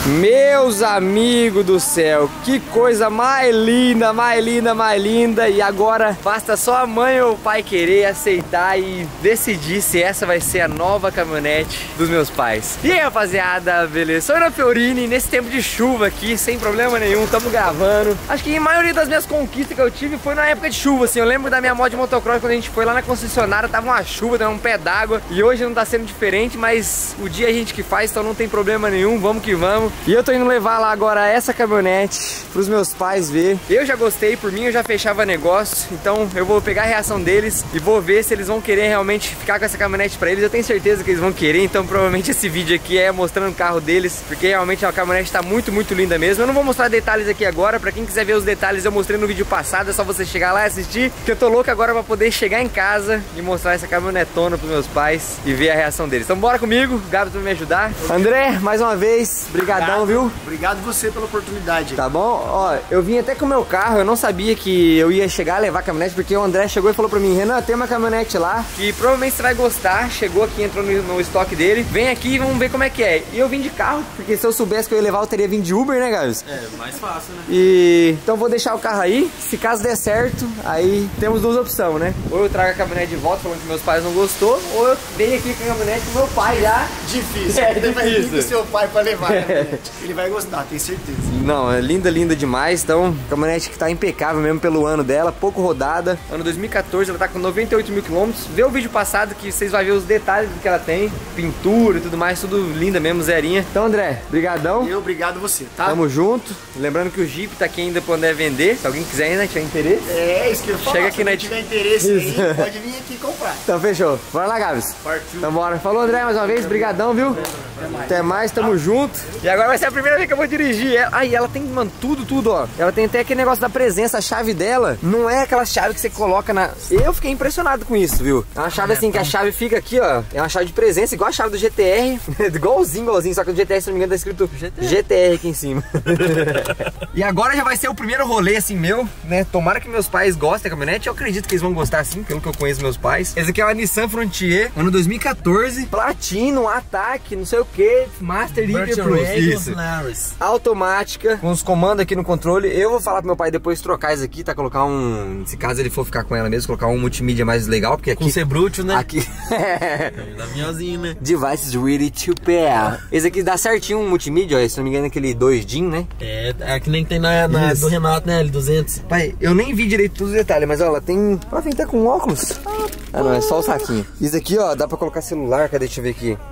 Meus amigos do céu, que coisa mais linda, mais linda, mais linda. E agora basta só a mãe ou o pai querer aceitar e decidir se essa vai ser a nova caminhonete dos meus pais. E aí, rapaziada, beleza? Sou Ana Fiorini, nesse tempo de chuva aqui, sem problema nenhum, estamos gravando. Acho que a maioria das minhas conquistas que eu tive foi na época de chuva, assim. Eu lembro da minha moto de motocross quando a gente foi lá na concessionária, tava uma chuva, tava um pé d'água. E hoje não tá sendo diferente, mas o dia a gente que faz, então não tem problema nenhum, vamos que vamos. E eu tô indo levar lá agora essa caminhonete pros meus pais ver. Eu já gostei, por mim eu já fechava negócio, então eu vou pegar a reação deles e vou ver se eles vão querer realmente ficar com essa caminhonete pra eles. Eu tenho certeza que eles vão querer, então provavelmente esse vídeo aqui é mostrando o carro deles, porque realmente a caminhonete tá muito, muito linda mesmo. Eu não vou mostrar detalhes aqui agora, pra quem quiser ver os detalhes eu mostrei no vídeo passado, é só você chegar lá e assistir, que eu tô louco agora pra poder chegar em casa e mostrar essa caminhonetona pros meus pais e ver a reação deles. Então bora comigo, o Gabs vai me ajudar. André, mais uma vez, brigadão, viu? Obrigado você pela oportunidade. Tá bom? Ó, eu vim até com o meu carro, eu não sabia que eu ia chegar a levar a caminhonete, porque o André chegou e falou pra mim: Renan, tem uma caminhonete lá, que provavelmente você vai gostar. Chegou aqui, entrou no estoque dele. Vem aqui e vamos ver como é que é. E eu vim de carro, porque se eu soubesse que eu ia levar, eu teria vindo de Uber, né, Gabs? É, mais fácil, né? E então vou deixar o carro aí. Se caso der certo, aí temos duas opções, né? Ou eu trago a caminhonete de volta, falando que meus pais não gostou, ou eu venho aqui com a caminhonete com meu pai já. Difícil. É, Ele vai vir difícil. com seu pai pra levar a caminhonete. Ele vai gostar, tenho certeza. Não, é linda, linda demais. Então, caminhonete que tá impecável mesmo pelo ano dela, pouco rodada. Ano 2014, ela tá com 98 mil quilômetros. Vê o vídeo passado que vocês vão ver os detalhes do que ela tem. Pintura e tudo mais, tudo linda mesmo, zerinha. Então, André, brigadão. Eu, obrigado você, tá? Tamo junto. Lembrando que o Jeep tá aqui ainda pro André vender. Se alguém quiser ainda, tiver interesse. É, isso que eu falo. Chega aqui se na... não tiver interesse aí, pode vir aqui comprar. Então, fechou. Bora lá, Gabs. Partiu. Então, bora. Falou, André, mais uma vez. Brigadão, viu? Até mais, tamo junto. E agora vai ser a primeira vez que eu vou dirigir ela. Aí ela tem, mano, tudo, ó. Ela tem até aquele negócio da presença, a chave dela não é aquela chave que você coloca na... Eu fiquei impressionado com isso, viu? É uma chave assim, que a chave fica aqui, ó. É uma chave de presença, igual a chave do GTR. igualzinho, só que o GTR, se não me engano, tá escrito GTR aqui em cima. E agora já vai ser o primeiro rolê, assim, meu, né? Tomara que meus pais gostem da caminhonete. Eu acredito que eles vão gostar, assim, pelo que eu conheço meus pais. Esse aqui é uma Nissan Frontier, ano 2014. Platino, Ataque, não sei o que, Master Hyper Plus. Isso. Automática, com os comandos aqui no controle. Eu vou falar pro meu pai depois trocar isso aqui, tá? Colocar um... Se caso ele for ficar com ela mesmo, colocar um multimídia mais legal, porque aqui... Com ser bruto, né? Aqui... Da minhazinha, né? Devices ready to pair. Esse aqui dá certinho um multimídia, ó. Se não me engano, aquele 2 DIN, né? É que nem tem na do Renato, né? L200. Pai, eu nem vi direito todos os detalhes, mas ó, ela tem... Ela vem até com óculos. Ah, não, é só o saquinho. Isso aqui, ó, dá pra colocar celular, cadê? Deixa eu ver aqui.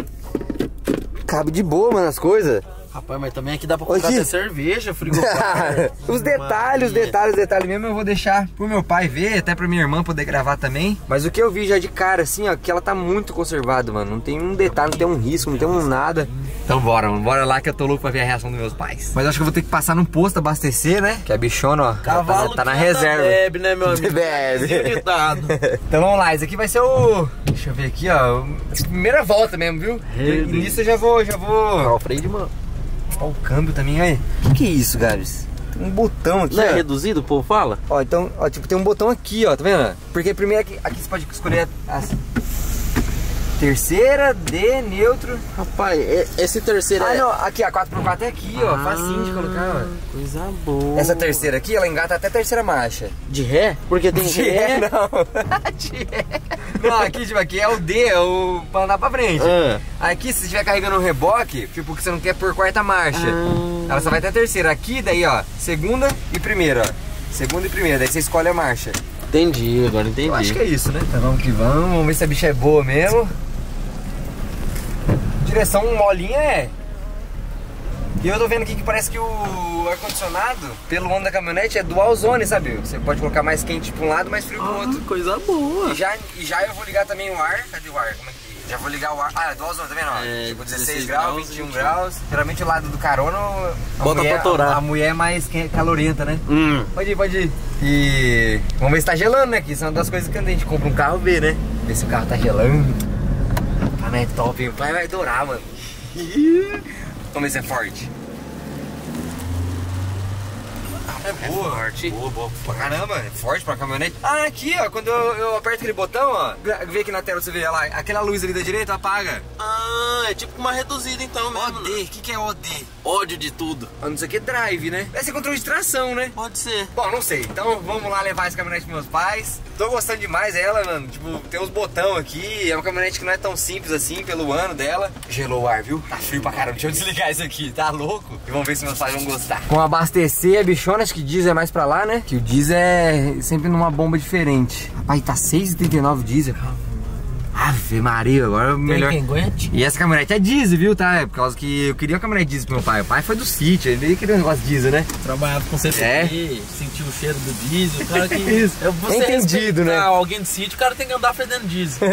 Cabe de boa, mano, as coisas. Rapaz, mas também aqui dá pra colocar Aqui. até cerveja, frigobar. Os detalhes mesmo eu vou deixar pro meu pai ver, até pra minha irmã poder gravar também. Mas o que eu vi já de cara, assim, ó, que ela tá muito conservada, mano. Não tem um detalhe, não tem um risco, não tem um nada. Então bora, mano, bora lá que eu tô louco pra ver a reação dos meus pais. Mas acho que eu vou ter que passar num posto abastecer, né? Que a bichona, ó, Cavalo tá na que reserva. bebe, né, meu amigo? Bebe. Ditado. Então vamos lá, esse aqui vai ser o... Deixa eu ver aqui, ó. Primeira volta mesmo, viu? E nisso eu já vou... Ó, o freio de mão. Ó, o câmbio também, aí. Que é isso, Gabs? Tem um botão aqui, Não ó. é reduzido, o povo fala? Ó, então, ó, tipo, tem um botão aqui, ó, tá vendo? Porque primeiro aqui você pode escolher a terceira, D, neutro. Rapaz, esse terceiro Ah, é... não, aqui, a 4x4 é aqui, ó, facinho de colocar, ó. Coisa boa. Essa terceira aqui, ela engata até a terceira marcha. De ré? Porque tem De ré, não. De ré. Não, aqui, tipo, aqui é o D, é o pra andar pra frente. Aqui, se você estiver carregando um reboque, tipo, que você não quer por quarta marcha, ela só vai até a terceira. Aqui, daí, ó, segunda e primeira, ó. Segunda e primeira, daí você escolhe a marcha. Entendi, agora entendi. Eu acho que é isso, né? Então vamos que vamos ver se a bicha é boa mesmo. Direção molinha é. E eu tô vendo aqui que parece que o ar-condicionado, pelo ano da caminhonete, é dual zone, sabe? Você pode colocar mais quente pra um lado, mais frio pro outro. Coisa boa. E já eu vou ligar também o ar. Cadê o ar? Como é que... Já vou ligar o ar. Ah, é dual zone, tá vendo? É, tipo 16 16 graus, graus, 21 graus. Geralmente o lado do carona, Bota pra torar. A mulher é mais calorenta, né? Pode ir. E vamos ver se tá gelando, né? Que isso é uma das coisas que a gente compra um carro vê, né? Ver se o carro tá gelando. Ah, não é top, hein? O pai vai adorar, mano. Vamos ver se é forte. É boa, forte. Boa. Caramba, é forte pra caminhonete. Ah, aqui, ó, quando eu aperto aquele botão, ó, vê aqui na tela, você vê lá, aquela luz ali da direita apaga. Ah, é tipo uma reduzida então mesmo. OD, o que é OD? Ódio de tudo. Ah, não sei o que é drive, né? Deve ser controle de tração, né? Pode ser. Bom, não sei. Então vamos lá levar essa caminhonete pros meus pais. Tô gostando demais dela, mano. Tipo, tem uns botão aqui. É uma caminhonete que não é tão simples assim pelo ano dela. Gelou o ar, viu? Tá frio pra caramba. Deixa eu desligar isso aqui. Tá louco? E vamos ver se meus pais vão gostar. Com abastecer a bichona, acho que diesel é mais pra lá, né? Que o diesel é sempre numa bomba diferente. Rapaz, tá 6,39 diesel. Ave Maria, agora melhor. Quem aguente? E essa caminhonete é diesel, viu, tá? É por causa que eu queria uma caminhonete diesel pro meu pai. O pai foi do sítio, ele queria um negócio diesel, né? Trabalhava com CTP, sentiu o cheiro do diesel. O cara que. Isso. Você entendido, né? Alguém de sítio, o cara tem que andar fedendo diesel.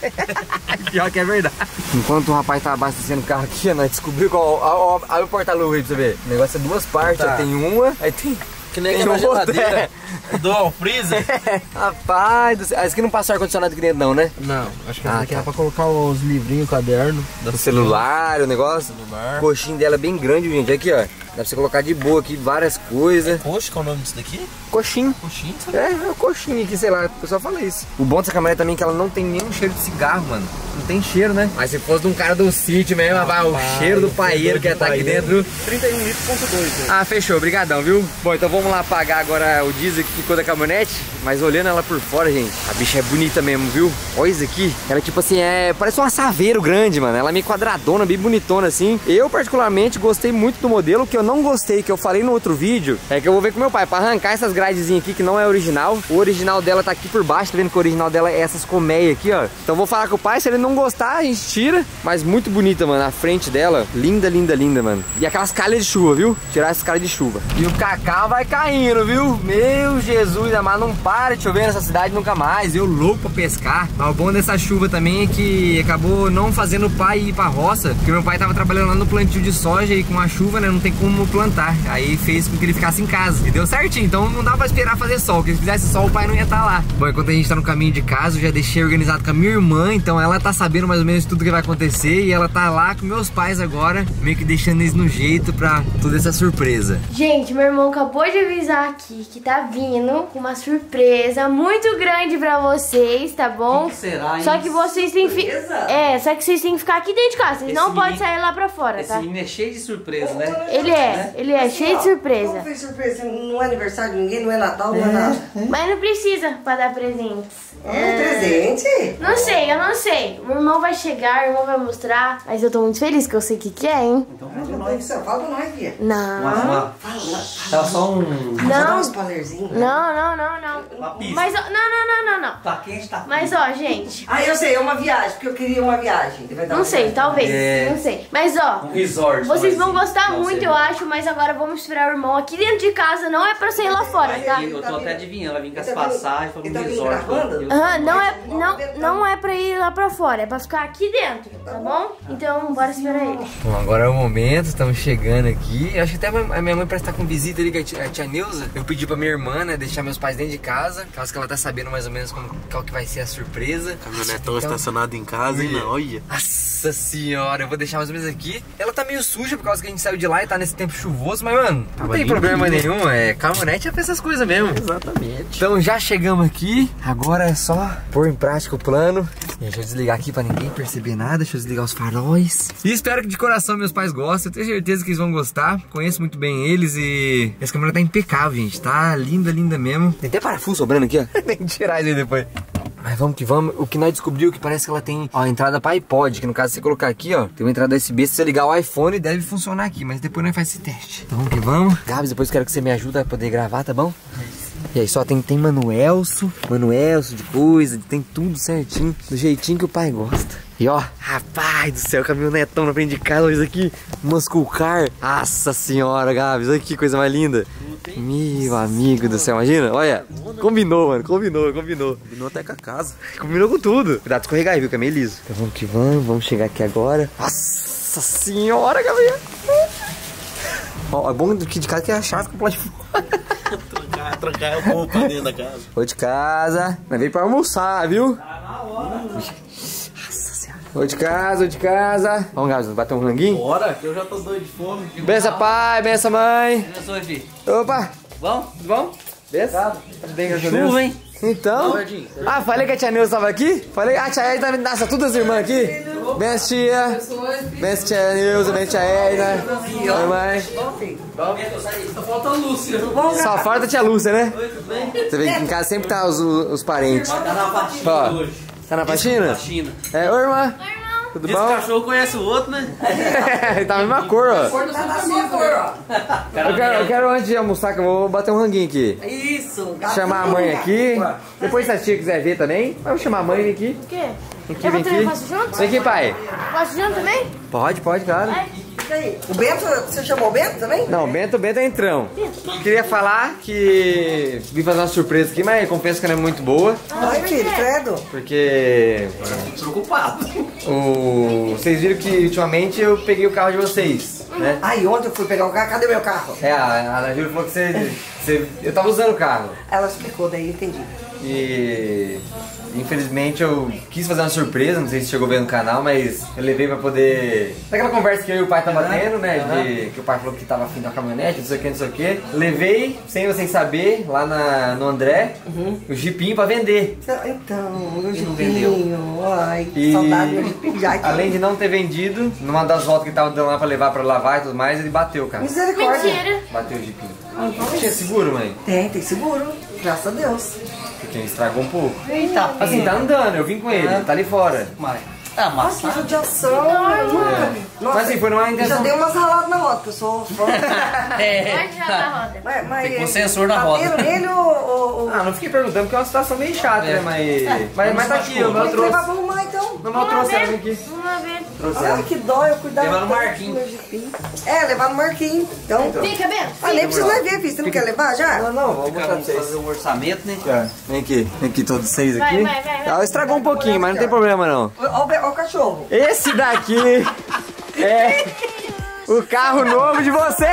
Pior que é verdade. Enquanto o rapaz tá abastecendo o carro aqui, nós descobriu qual. Olha o porta-luva aí pra você ver. O negócio é duas partes, Tá. ó, tem uma, aí tem. Que nem aquela geladeira do freezer. Rapaz do céu. Esse aqui não passa ar-condicionado aqui dentro, não, né? Não, acho que Ah, essa aqui tá. era pra colocar os livrinhos, o caderno. O celular, o negócio. Celular. O coxinho dela é bem grande, gente. Aqui, ó. Dá pra você colocar de boa aqui várias coisas. Poxa, qual é o nome disso daqui? Coxinho. Coxinha, sabe? É o coxinho aqui, sei lá, o pessoal fala isso. O bom dessa caminhonete também é que ela não tem nenhum cheiro de cigarro, mano. Não tem cheiro, né? Mas se fosse de um cara do sítio mesmo, o cheiro do paeiro que ia estar aqui dentro. 31 litros, ponto 2. Ah, fechou, obrigadão, viu? Bom, então vamos lá pagar agora o diesel que ficou da caminhonete. Mas olhando ela por fora, gente, a bicha é bonita mesmo, viu? Olha isso aqui. Ela tipo assim, parece um assaveiro grande, mano. Ela é meio quadradona, bem bonitona assim. Eu particularmente gostei muito do modelo. O que eu não gostei, que eu falei no outro vídeo, é que eu vou ver com meu pai pra arrancar essas gradezinhas aqui que não é original. O original dela tá aqui por baixo, tá vendo que o original dela é essas colmeias aqui, ó. Então vou falar com o pai, se ele não gostar, a gente tira. Mas muito bonita, mano, a frente dela, linda, linda, linda, mano. E aquelas calhas de chuva, viu? Tirar essas calhas de chuva. E o cacau vai caindo, viu? Meu Jesus, mas não para de chover nessa cidade nunca mais. Eu louco pra pescar. Mas o bom dessa chuva também é que acabou não fazendo o pai ir pra roça, porque meu pai tava trabalhando lá no plantio de soja e com a chuva, né, não tem como plantar. Aí fez com que ele ficasse em casa. E deu certinho, então não dá pra esperar fazer sol, porque se fizesse sol o pai não ia estar lá. Bom, enquanto a gente tá no caminho de casa, eu já deixei organizado com a minha irmã, então ela tá sabendo mais ou menos tudo que vai acontecer e ela tá lá com meus pais agora, meio que deixando eles no jeito pra toda essa surpresa. Gente, meu irmão acabou de avisar aqui que tá vindo com uma surpresa muito grande pra vocês, tá bom? Que será, hein? Só que vocês têm que só que vocês têm que ficar aqui dentro de casa. Vocês não podem sair lá pra fora, tá? menino é cheio de surpresa, né? Ele é cheio de surpresa. Como fez surpresa? Não é aniversário de ninguém, não é Natal, não é nada. Mas não precisa pra dar presentes. Presente? Não sei, eu não sei. O meu irmão vai chegar, o irmão vai mostrar. Mas eu tô muito feliz que eu sei o que é, hein? Então fala pra nós, fala pra nós, Bia. Não. Tá só um... Não. Um spoilerzinho. Não. pista. Mas, não. Tá quente, tá Mas, ó, gente. Ah, eu sei, é uma viagem, porque eu queria uma viagem. Vai dar Não uma sei, viagem. talvez. Não sei. Mas, ó. um resort. Vocês vão gostar Não muito, sei. eu acho, mas agora vamos esperar o irmão aqui dentro de casa. Não é pra sair lá fora, tá? Eu tô até adivinhando, ela vem com as Ele tá vindo- passagens pra um ele tá vindo resort. gravando? Não é pra ir lá pra fora, é pra ficar aqui dentro, tá bom? Então, bora esperar ele. Bom, agora é o momento, estamos chegando aqui. Eu acho que até a minha mãe parece estar com visita ali, que é a tia Neuza. Eu pedi pra minha irmã, né, deixar meus pais dentro de casa, caso que ela tá sabendo mais ou menos qual que vai ser a surpresa. Caminhonetão estacionado em casa, hein? Olha. Nossa senhora, eu vou deixar mais ou menos aqui. Ela tá meio suja por causa que a gente saiu de lá e tá nesse tempo chuvoso, mas mano, não tem problema nenhum, caminhonete é pra essas coisas mesmo. Exatamente. Então já chegamos aqui, agora é só pôr em prática o plano. Deixa eu desligar aqui pra ninguém perceber nada, deixa eu desligar os faróis. E espero que de coração meus pais gostem, eu tenho certeza que eles vão gostar. Conheço muito bem eles e essa câmera tá impecável, gente, tá linda, linda mesmo. Tem até parafuso sobrando aqui, ó. Tem que tirar isso aí depois. Mas vamos que vamos. O que nós descobrimos que parece que ela tem a entrada para iPod, que no caso se você colocar aqui, ó, tem uma entrada USB, se você ligar o iPhone deve funcionar aqui, mas depois nós faz esse teste. Então vamos que vamos. Gabs, depois eu quero que você me ajude a poder gravar, tá bom? E aí só tem manuelso de coisa, tem tudo certinho, do jeitinho que o pai gosta. E ó, rapaz do céu, caminhonetão na frente de casa, olha isso aqui, Muscle Car. Nossa senhora, Gabs, olha que coisa mais linda. Meu amigo do céu, imagina, olha, combinou, mano, combinou. Combinou até com a casa. Combinou com tudo. Cuidado de escorregar aí, viu, que é meio liso. Então vamos que vamos chegar aqui agora. Nossa senhora, Gabriel. Ó, é bom aqui de casa que é a chave que pode fora. Trancar o povo pra dentro da casa. Oi de casa. Mas veio pra almoçar, viu? Oi de casa. Vamos, Gabs, bater um ranguinho? Bora, que eu já tô doido de fome. Benção, pai, benção, mãe. Benção, filho. Opa, Bom? Tudo bom? Beleza? Tá bem, graças a Deus. Chuva, hein? Então. Ah, falei que a tia Neuza estava aqui? Falei, a tia Edna tá. Nossa, todas as irmãs aqui? Benção, tia. Benção, tia Neuza, benção, tia Edna. Oi, mãe. Só falta a Lúcia. Só falta a tia Lúcia, né? Você vê que em casa sempre tá os parentes. Tá na faxina Ó, hoje. tá na faxina? Faxina. É, oi, irmã. Tudo Esse bom? cachorro conhece o outro, né? Tá a mesma cor, ó. Tá na sua cor, ó. Eu quero antes de almoçar, que eu vou bater um ranguinho aqui. Isso. Chamar a mãe aqui. Depois se a tia quiser ver também, vamos chamar a mãe aqui. O quê? Aqui, Eu vem também aqui. faço junto? Vem aqui, pai. Posso junto também? Pode, claro. E aí? O Bento, você chamou o Bento também? Não, Bento é entrão. Queria falar que vim fazer uma surpresa aqui, mas confesso que não é muito boa. Ai, filho, credo. Porque Preocupado. vocês viram que ultimamente eu peguei o carro de vocês, né? Aí, ontem eu fui pegar o carro, cadê meu carro? É, a Ana Júlia falou que eu tava usando o carro. Ela explicou, daí eu entendi. E infelizmente eu quis fazer uma surpresa, não sei se chegou a ver no canal, mas eu levei pra poder... Daquela conversa que eu e o pai tava tendo, né? Que o pai falou que tava afim de uma caminhonete, não sei o que, não sei o que. Levei, sem vocês saber, lá no André, o jipinho pra vender. Então, meu vendeu? jipinho, ai, E saudade do meu jipinho já aqui. além de não ter vendido, numa das voltas que tava dando lá pra levar pra lavar e tudo mais, ele bateu, cara. Misericórdia. Mentira. Bateu o jipinho. Tinha seguro, mãe? Tem seguro, graças a Deus. Porque estragou um pouco. Eita, Assim, tá andando, eu vim com ele, tá ali fora. Mas, tá Nossa, massa. que judiação. Nossa, Mas assim, foi numa já intenção... dei umas raladas na roda, que eu sou fã. Pode já da roda. Mas, Tem com sensor na roda. bateram nele ou... Ah, não fiquei perguntando porque é uma situação meio chata, né? Mas tá aqui, o meu Tem que levar trouxe. pra arrumar, então. O meu trouxe ela aqui. Vamos lá ver. Trouxe Ai, ela. que dó, eu cuidava Levar no tanto do Marquinhos. meu jipinho. É, levar no Marquinhos. Então, Fica, Bento. ah, nem precisa ver, filho. Você não quer levar já? Não, vou mostrar pra Vamos vocês. fazer o orçamento, né? Vem aqui todos vocês Vai, aqui. vai. Ela estragou um pouquinho, mas não tem problema não. Ó o cachorro. Esse daqui é o carro novo de vocês!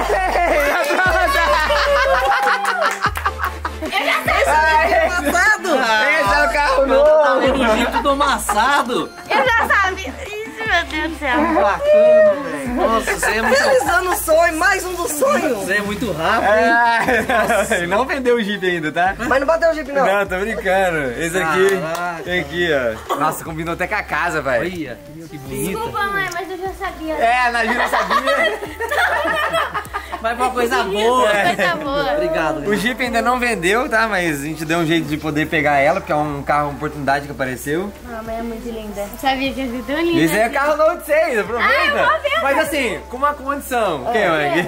Passado. Esse é o carro Tá novo! vendo o jeito do amassado? Eu já sabia. Isso, meu Deus do céu. Bacana, velho. Nossa, você é muito... Realizando o sonho, mais um dos sonhos. Você é muito rápido, hein? Ele não vendeu o Jeep ainda, tá? Mas não bateu o jipe, não. Não, tô brincando. Esse aqui, Caraca. tem aqui, ó. Nossa, combinou até com a casa, velho. Olha, que bonita. Desculpa, mãe, mas eu já sabia. É, a Najira sabia. Vai pra coisa boa. Coisa boa. Obrigado. O Jeep ainda não vendeu, tá? Mas a gente deu um jeito de poder pegar ela, porque é um carro, uma oportunidade que apareceu. Ah, mãe é muito linda. Eu sabia que ia ser tão linda. Esse é o carro novo de vocês, aproveita. Ah, eu vou ver, Mas assim, com uma condição. O que, mãe?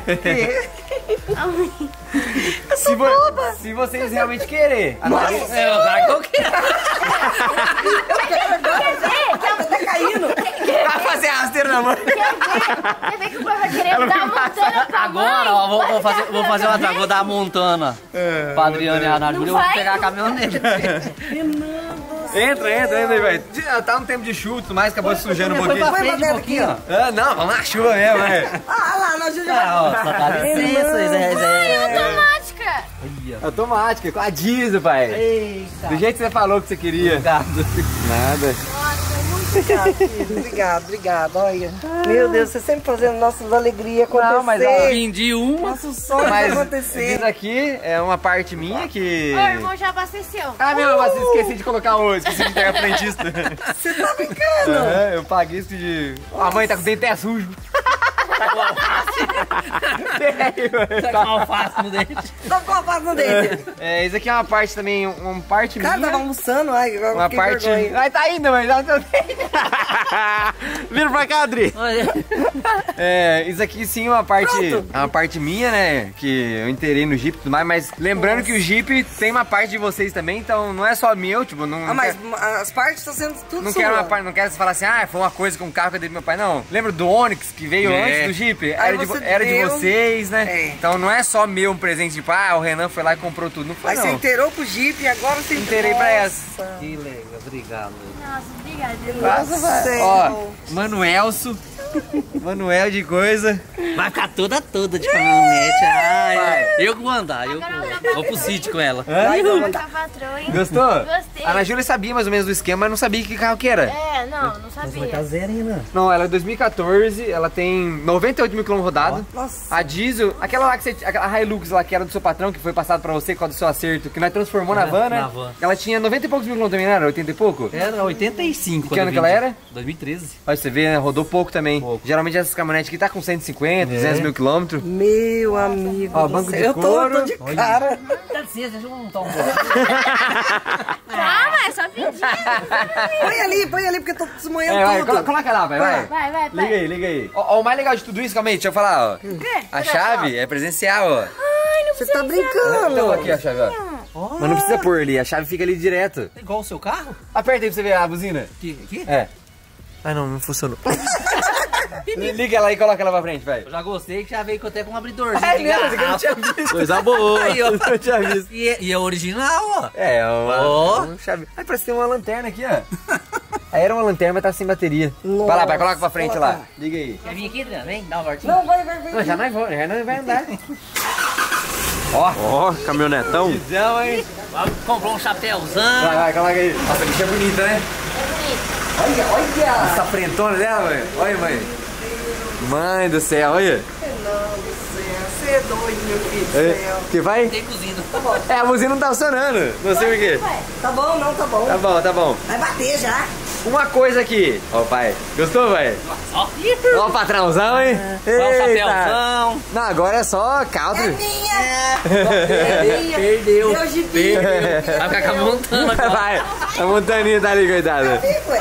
Se vocês realmente querem. É, o cara qualquer. Tá caindo. Vai fazer rasteiro na mão. Quer ver que o pai vai querer dar uma montana pra Agora, ó, vou fazer uma vou dar a montana. Pra Adriana e a Ana Júlia, eu vou vai? pegar a caminhonete. Entra aí, velho. Tá no tempo de chuva e tudo mais, acabou sujando um Foi pra pouquinho. frente um pouquinho, ó. Ah, não, vamos na chuva mesmo, velho. Ah, lá, nós já... Ah, ó, só dá licença, Zé. automática. Automática, com a diesel, pai. Eita. Do jeito que você falou que você queria. Obrigado. Nada. Obrigado, olha. Meu Deus, você sempre fazendo nossas alegrias acontecer. Não, mas, ó, Vendi uma. Nosso sonho Mas acontecer. isso aqui é uma parte minha que... Ô, irmão, já abasteceu. Ah, meu, mas esqueci de colocar o... Esqueci de pegar a frentista. Você tá brincando? É, eu paguei isso de... A mãe tá com o dente até sujo. Tá com alface. Tá com alface no dente. Tá com a paz no dente. É, isso aqui é uma parte também, uma parte Cara, minha. tava almoçando, ai, agora eu Uma fiquei parte... vergonha. Ai, tá indo, mãe. Dá o seu dente. Vira pra cá, Adri. Olha. É, isso aqui sim é uma parte minha, né? Que eu inteirei no Jeep e tudo mais, mas lembrando que o Jeep tem uma parte de vocês também, então não é só meu, tipo, não. Ah, mas as partes estão sendo tudo Não sua. quero uma parte, não quero você falar assim, ah, foi uma coisa com o carro que eu dei do meu pai, não. Lembra do Onix que veio antes do Jeep? Aí Era de deu. vocês, né? É. Então não é só meu um presente, tipo, ah, o Renan foi lá e comprou tudo. Não foi, Aí você não. inteirou pro Jeep e agora você Inteirei pra essa. Que legal, obrigado. Nossa, obrigada. Nossa, Ó, Manuelso, Manuel de coisa. Vai ficar toda de caminhonete. Ai, eu vou andar, eu vou pro sítio com ela. Gostou? Gostei. A Ana Júlia sabia mais ou menos do esquema, mas não sabia que carro que era. É, não sabia. zero ainda. Não, ela é 2014, ela tem 98 mil km rodados. Nossa. A diesel, aquela lá que você, a Hilux lá que era do seu patrão, que foi passado pra você por causa do seu acerto, que nós transformou na van, né? Na van. Ela tinha 90 e poucos mil km também, não era? 80 e pouco? Era 85. Que ano que ela era? 2013. Olha, você vê, né? Rodou pouco também. Pouco. Geralmente essas caminhonetes aqui tá com 150, 200 mil quilômetros. Meu amigo. Ó, do banco céu. de Eu tô couro. de cara. Dá licença, deixa eu montar um pouco. Calma, é só pedir. Põe ali, porque eu tô desmanhando Vai, tudo. coloca lá, vai. Vai. Liga aí. Ó, o mais legal de tudo isso, calma aí, deixa eu falar, ó. A chave é presencial, ó. Você tá brincando. Então aqui a chave, ó. Mas não precisa pôr ali, a chave fica ali direto. Igual o seu carro? Aperta aí pra você ver a buzina. Aqui? É. Ah, não funcionou. Liga ela aí e coloca ela pra frente, vai. Eu já gostei que já veio até com um abridorzinho. É de mesmo, que eu não garrafa. tinha visto. Coisa boa. Aí, ó. Eu não tinha visto. E é original, ó. É, Ó. uma chave. Ai, parece que tem uma lanterna aqui, ó. Aí era uma lanterna, mas tá sem bateria. Nossa. Vai lá, vai, coloca pra frente lá. Liga aí. Quer vir aqui, Adriano? Vem, dá uma voltinha. Não, vai. Não, já não vai andar. Ó, caminhonetão. Visão, hein? Comprou um chapéuzão. Vai, coloca aí. Nossa, a bicha é bonita, né? Olha. Essa frentona dela, mãe. Olha, mãe. Mãe do céu, olha. Você é doido, meu filho do céu. Que vai? Tem cozinha. É, a buzina não tá funcionando. Não sei por quê. Tá bom, não, tá bom. Tá bom. Vai bater já. Uma coisa aqui. Ó, pai. Gostou, pai? Ó, Ó o patrãozão, hein? ó o chapéuzão. Não, agora é só country. Perdeu. Meu gibi. Vai ficar montando agora. Vai. A montaninha tá ali, coitada.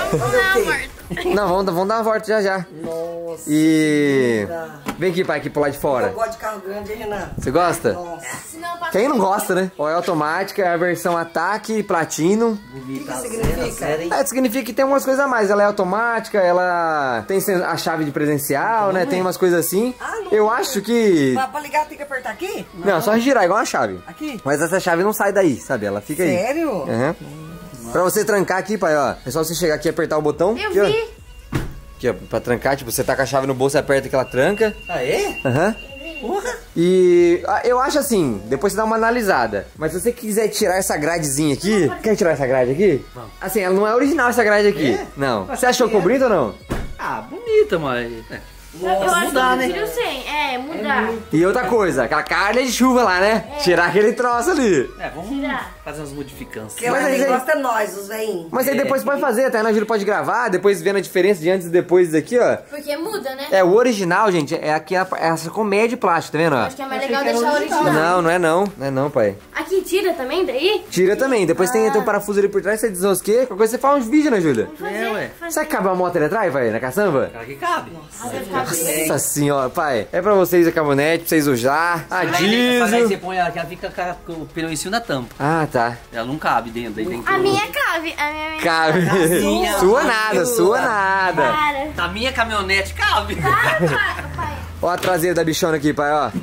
Não, amor. Não, vamos dar uma volta já. Nossa. E... Vem aqui, pai, aqui pro lado de Eu fora. gosto de carro grande, hein, Renan? Você gosta? Nossa. Senão passa. Quem não gosta, né? Ó, é automática, é a versão Ataque Platinum. O que significa? É, significa que tem umas coisas a mais. Ela é automática, ela tem a chave de presencial, né? Tem umas coisas assim. Ah, não. Eu acho que... Pra ligar tem que apertar aqui? Não, só girar igual uma chave. Aqui? Mas essa chave não sai daí, sabe? Ela fica aí. Sério? Uhum. Pra você trancar aqui, pai, ó. É só você chegar aqui e apertar o botão. Eu aqui, ó. vi. Aqui, ó. Pra trancar, tipo, você tá com a chave no bolso e aperta que ela tranca. Ah, é? Aham. Porra. E eu acho assim, depois você dá uma analisada. Mas se você quiser tirar essa gradezinha aqui... Quer tirar essa grade aqui? Vamos. Assim, ela não é original essa grade aqui. Não. Você achou que ficou bonito ou não? Ah, bonita, mas... Eu acho que mudar, eu né? prefiro sem. Mudar. E outra coisa, aquela carne de chuva lá, né? Tirar aquele troço ali. Vamos Tirar. fazer umas modificâncias. Quem Mas mais aí- gosta é nós, os veinhos. Mas aí depois pode fazer, até a Ana Júlia pode gravar, depois vendo a diferença de antes e depois daqui, ó. Porque muda, né? É, o original, gente, é aqui essa colmeia de plástico, tá vendo, ó? Acho que é mais legal deixar o original. Não é não. Não é não, pai. Aqui tira também daí? Tira também, depois tem um parafuso ali por trás, você desrosqueia, qualquer coisa você faz uns vídeos, né, Júlia? Ué. Será que cabe uma moto ali atrás, pai, na caçamba? Cara, que cabe. Vai ficar bem. Nossa senhora, pai. É pra vocês a caminhonete, pra vocês usar. A Mas aí diesel. você põe ela que ela fica com o pneu em cima da tampa. Ah, tá. Ela não cabe dentro. Aí tem que A minha cabe. A minha Cabe. Casinha. Sua nada. Para. Na minha caminhonete cabe. Para, pai. Ó a traseira da bichona aqui, pai, ó.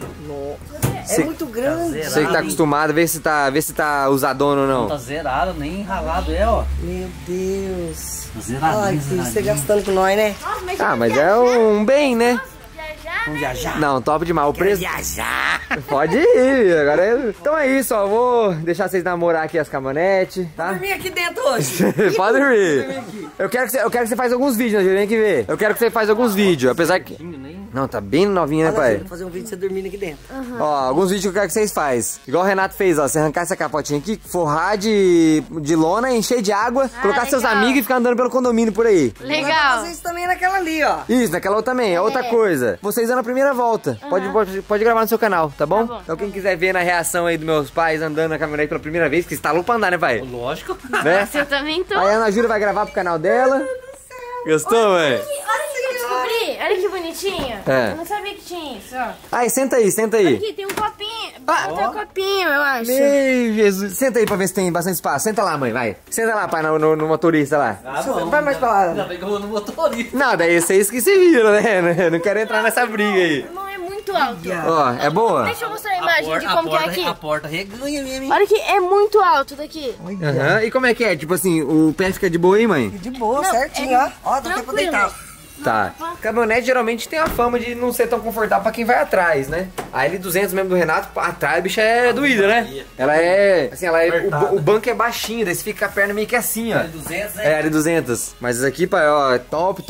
É muito grande. Você que tá acostumado, vê se tá usadona ou Tá não. zerado, nem ralado é, ó. Meu Deus. Zeradinho, Ai, filho, você zeradinho. gastando com nós, né? Nossa, mas Ah, mas é um bem, né? viajar, Vamos né? viajar. Não, top demais. O preço... Viajar. Pode ir, agora Então é isso, ó. Vou deixar vocês namorar aqui as caminhonetes, tá? Dormir aqui dentro hoje. Pode dormir. Eu quero que você faça alguns vídeos, né? Tem que ver. Eu quero que você faça alguns vídeos, apesar que... Nem... Não, tá bem novinha, né, pai? Vou fazer um vídeo de você dormindo aqui dentro. Ó, alguns vídeos que eu quero que vocês façam. Igual o Renato fez, ó. Você arrancar essa capotinha aqui, forrar de lona, encher de água, colocar seus legal. amigos e ficar andando pelo condomínio por aí. Vai Legal. fazer isso também naquela ali, ó. Isso, naquela outra também. É outra coisa. Vocês dando a primeira volta. Pode gravar no seu canal, tá bom? bom. Então quem quiser ver na reação aí dos meus pais andando na caminhonete pela primeira vez, que está louco pra andar, né, pai? Lógico. Né? Eu também tô. Aí a Ana Júlia vai gravar pro canal dela. Gostou, mãe? Olha o que eu descobri. Olha que bonitinho. É. Eu não sabia que tinha isso, ó. Aí, senta aí, senta aí. Aqui tem um copinho. Tem um copinho, eu acho. Meu Jesus. Senta aí pra ver se tem bastante espaço. Senta lá, mãe, vai. Senta lá, pai, no motorista lá. Ah, bom. Vai mais pra lá. Ainda bem que eu vou no motorista. Não, daí vocês que se viram, né? Não quero entrar nessa briga aí. Não é muito alto. Ó, é boa? Deixa eu mostrar a imagem de como que é aqui. A porta reganha mesmo, hein? Olha que é muito alto daqui. Aham. E como é que é? Tipo assim, o pé fica de boa aí, mãe? De boa, Não, certinho, é ó. Ó, dá até pra tranquilo. deitar. Tá. Caminhonete geralmente tem a fama de não ser tão confortável pra quem vai atrás, né? A L200 mesmo do Renato, atrás a bicha é doída, né? Ela é, assim, o banco é baixinho, daí você fica com a perna meio que assim, ó. L200, né? É, L200. Mas esse aqui, pai, ó, top.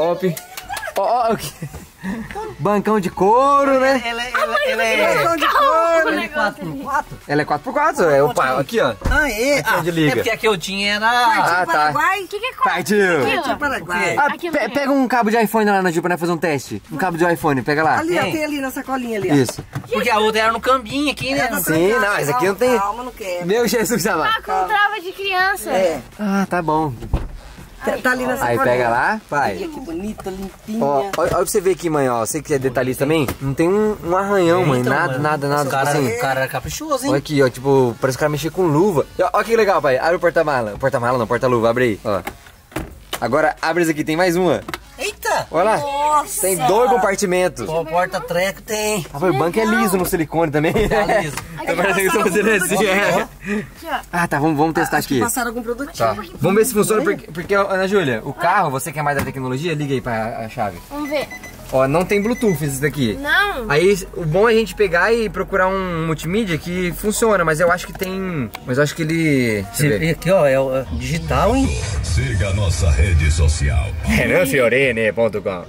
Ó, bancão de couro, né? Ela é Bancão de couro. 4x4. Ela é 4x4, é o pai, aqui, ó. Ah, é? Aqui onde liga. É porque a que eu tinha era... Ah, tá. Paraguai? O que é quatro? Partiu. Aqui, ó. Paraguai. Ah, Aqui no pega um cabo de iPhone lá na Ju pra nós fazer um teste. Um cabo de iPhone, pega lá. Ali, ó, Tem. tem ali na sacolinha ali, ó. Isso. Porque a outra era no cambinho aqui, né? Sim, não, esse aqui não tem... Calma, não quero. Meu Jesus, amado. Ah, com trava de criança. É, Ah, tá bom. tá ali na sacolinha. Aí pega lá, pai. Olha que bonita, limpinha. Ó, olha pra você ver aqui, mãe, ó. Você que é detalhista também, não tem um arranhão, mãe. Então, Nada, mano, nada. O cara, Tipo assim. o cara era caprichoso, hein? Olha aqui, ó, tipo, parece que o cara mexer com luva. Ó que legal, pai. Abre o porta-mala. Porta-mala não, porta-luva, abre aí, ó. Agora, abre esse aqui, tem mais uma. Eita! Olha lá. Nossa. Tem 2 compartimentos. O porta-treco tem. Ah, o banco é liso no silicone também. Tá liso. Tá parecendo que eu tô fazendo assim, é. Ah, tá, vamos testar Acho que aqui. passaram algum produtinho. Tá. Vamos ver se funciona, porque, Ana Júlia, o carro, você que é mais da tecnologia, liga aí pra a chave. Vamos ver. Ó, não tem Bluetooth esse daqui. Não. Aí, o bom é a gente pegar e procurar um multimídia que funciona, mas eu acho que tem... Mas eu acho que ele... Deixa eu ver. Aqui, ó, é o digital, hein? Siga a nossa rede social. RenanFiorene.com.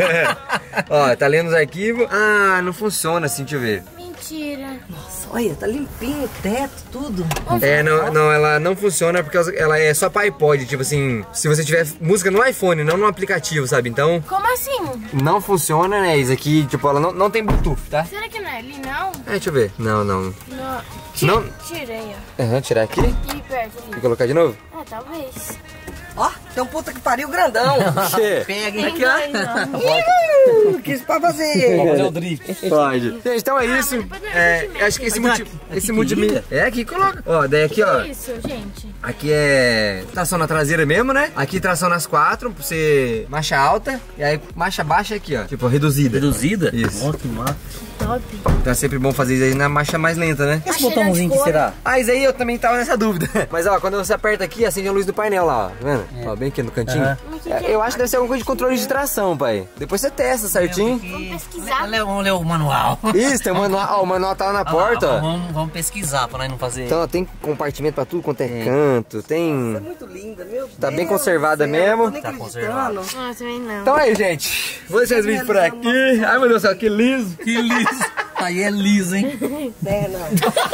Ó, tá lendo os arquivos. Ah, não funciona assim, deixa eu ver. Mentira. Nossa, olha, tá limpinho o teto, tudo. É, não, ela não funciona porque ela é só pra iPod, tipo assim, se você tiver música no iPhone, não no aplicativo, sabe? Então, Como assim? não funciona, né? Isso aqui, tipo, ela não tem Bluetooth, tá? Será que não é ali, não? É, deixa eu ver. Não. Não. Não? Tirei, ó. Aham, tirar aqui Aqui perto e ali. colocar de novo. Ah, talvez. Ó, tem um puta que pariu grandão. Que? Pega, Tem hein? Aqui, ó. dois, ó. Quis pra fazer. Vamos fazer o drift. Pode. Gente, então é isso. É, acho que esse multimídia... É, aqui coloca. Ó, daí aqui, ó. Isso, gente. Aqui é tração na traseira mesmo, né? Aqui tração nas 4, pra você marcha alta. E aí marcha baixa aqui, ó. Tipo, reduzida. Reduzida? Isso. Ó, que massa. Top. Então é sempre bom fazer isso aí na marcha mais lenta, né? Esse botãozinho que será? Ah, isso aí eu também tava nessa dúvida. Mas ó, quando você aperta aqui, acende a luz do painel lá, ó. Tá vendo? Ó, bem aqui no cantinho. Aham. Eu acho que deve ser alguma coisa de controle de tração, pai. Depois você testa certinho. Vamos pesquisar. Vamos ler o manual. Isso, tem o manual. Ó, o manual tá lá na porta, ó. Vamos pesquisar pra nós não fazer. Então ó, tem compartimento pra tudo quanto é canto. É Tem... muito linda, meu Deus. Tá bem conservada do céu, mesmo. Tô nem Tá acreditando. Não, também não. Então aí, gente. Vou deixar esse vídeo por aqui. Ai, meu Deus do céu, que liso. Que liso. Aí é liso, hein? É, não.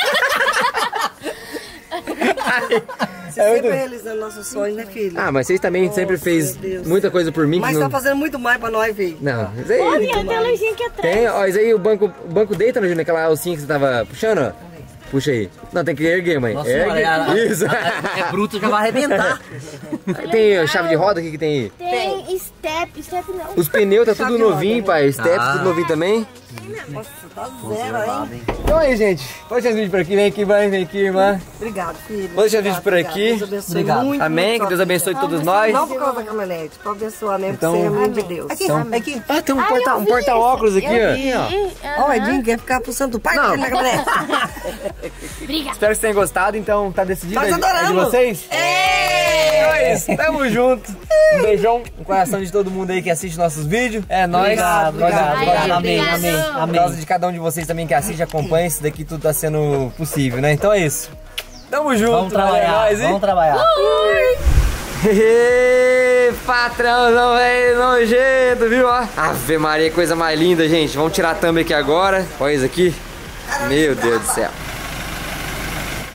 Você É sempre muito- realizando nossos sonhos, né, filho? Ah, mas vocês também sempre fez meu Deus. muita coisa por mim. Mas que tá não... fazendo muito mais pra nós, filho. Não, isso aí... Olha, tem a luzinha aqui atrás. Tem, ó, isso aí o banco deita, né, Júnior? Aquela alcinha que você tava puxando, ó. Puxa aí. Não, tem que erguer, mãe. Nossa Ergue. senhora, Isso. é bruto, já vai arrebentar. Tem ó, chave de roda, o que tem aí? Tem step não. Os pneus tá tudo Chave de roda, novinho, né? pai. Step, Ah. tudo novinho também. Nossa, tá zero, hein? Então aí, gente. Pode deixar esse vídeo por aqui. Vem aqui, vai, vem aqui, irmã. Obrigado, filho. Vou deixar o vídeo por aqui. Deus abençoe Obrigado. muito. Amém. muito Que Deus sua abençoe vida. todos nós. Não por causa da caminhonete, pra abençoar mesmo, Então- que você é menino de Deus. Aqui, aqui. Ah, tem um Ah, eu vi porta-óculos esse. aqui, Eu ó. vi. Ó, o Edinho quer ficar pro Santo Pai Não. na caminhonete. Obrigada. Espero que vocês tenham gostado. Então, tá decidido? Nós É de adoramos. vocês? Então é isso. Tamo junto. Um beijão no coração de todo mundo aí que assiste nossos vídeos. É nóis. Obrigado, obrigado. Nós- Amém, Obrigado. amém, Por amém. causa de cada um de vocês também que assiste, acompanha, isso daqui tudo tá sendo possível, né? Então é isso. Tamo junto, Vamos trabalhar, hein? vamos trabalhar. Patrãozão, velho, nojento, viu? Ó. Ave Maria, coisa mais linda, gente. Vamos tirar a thumb aqui agora. Olha isso aqui. Meu Deus do céu.